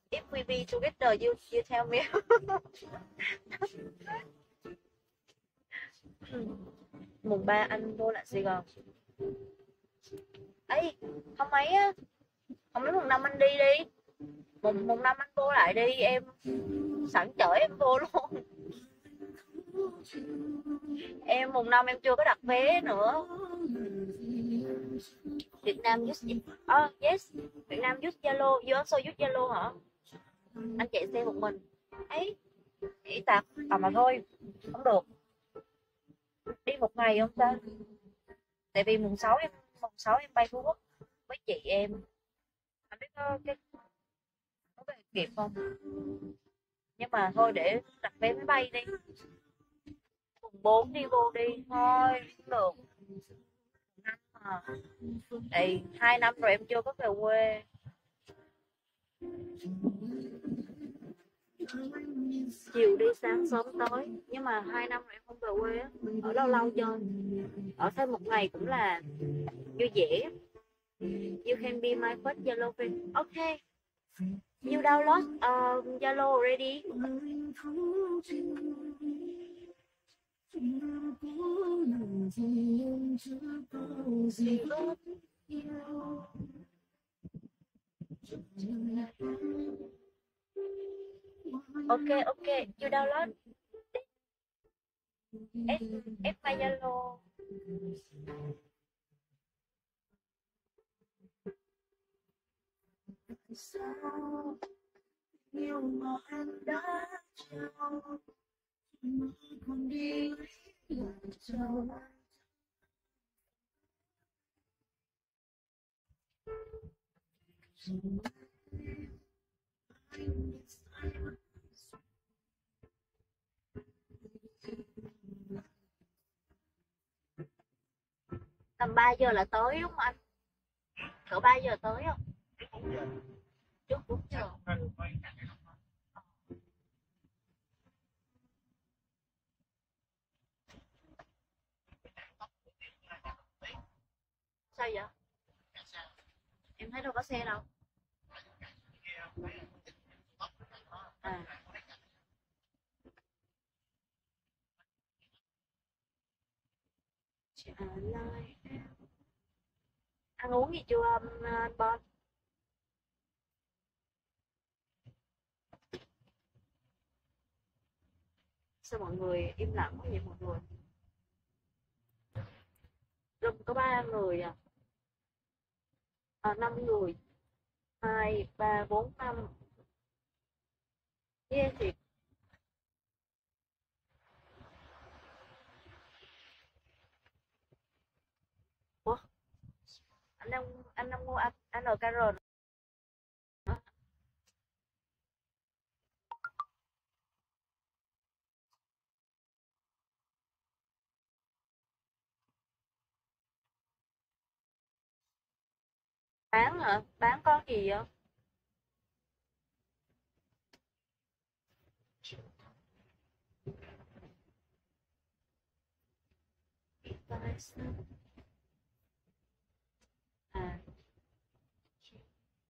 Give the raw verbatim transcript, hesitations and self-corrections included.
If we be together, you you tell me. Mùng ba anh vô lại Sài Gòn. Ấy, không mấy á, không mấy mùng năm anh đi đi. Mùng mùng năm anh vô lại đi, em sẵn chở em vô luôn. Em mùng năm em chưa có đặt vé nữa. Việt Nam use oh, yes, Việt Nam use Zalo, you also use Zalo hả? Anh chạy xe một mình. Ấy, nghĩ tạt à mà thôi, không được. Đi một ngày không ta? Tại vì mùng sáu em mùng sáu em bay Phú Quốc với chị em. Anh biết có cái có về kịp không? Nhưng mà thôi để đặt vé máy bay đi. Mùng bốn đi vô đi thôi, không được. Năm à. Đây, hai năm rồi em chưa có về quê. Chiều đi sáng sớm tới, nhưng mà hai năm rồi em không về quê á. Ở lâu lâu chơi. Ở thêm một ngày cũng là vui vẻ. You can be my first Zalo friend. Okay. You download uh, Zalo already. Okay, okay. You download. F, F my Zalo. Sao yêu mà em đã trao mà còn đi chờ. Tầm ba giờ là tới đúng không anh? Cỡ ba giờ tới không? Trước bốn giờ. Sao vậy? Em thấy đâu có xe đâu. À. Trả lời em. Ăn uống gì chưa um, anh Bon? Sao mọi người im lặng quá vậy mọi người? Room có ba người à? À, năm người. Hai, ba, bốn, năm. Ghê thiệt. Ủa, anh đang anh đang mua anh anh ở ca rờ nữa. Bán hả? Bán con gì vậy? Tại sao